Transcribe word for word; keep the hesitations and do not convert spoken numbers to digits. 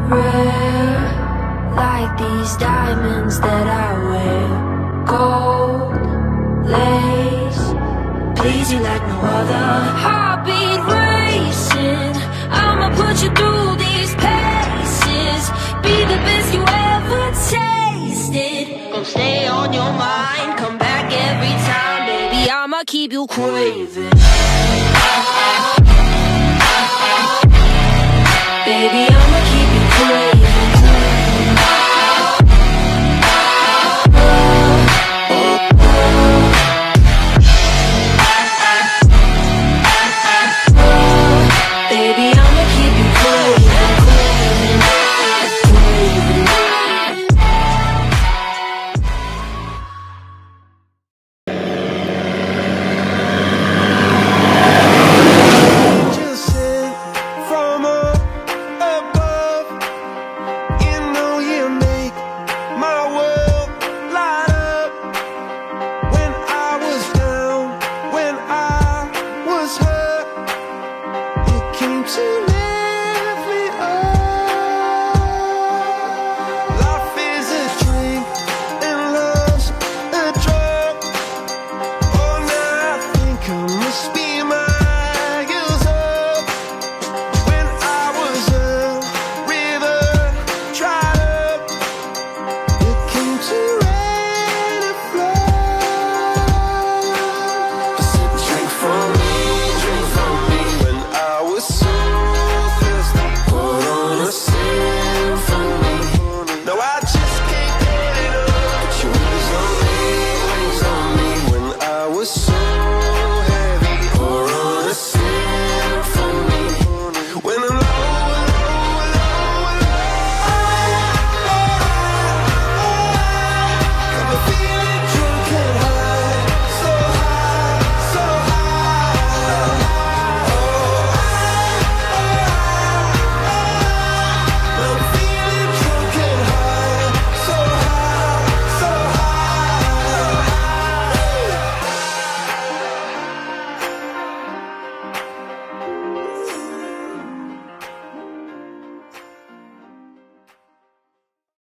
rare, like these diamonds that I wear. Gold lace, please you like no other. Heartbeat racing, I'ma put you through these paces. Be the best you ever tasted. Gonna stay on your mind, come back every time, baby. I'ma keep you craving. Baby, I'ma keep you craving. Baby, I'ma keep you craving, craving, craving. Just sent from up above. You know you make my world light up. When I was down, when I was hurt, you came to lift me up. Life is a drink and love's a drug. Oh, now I think I must be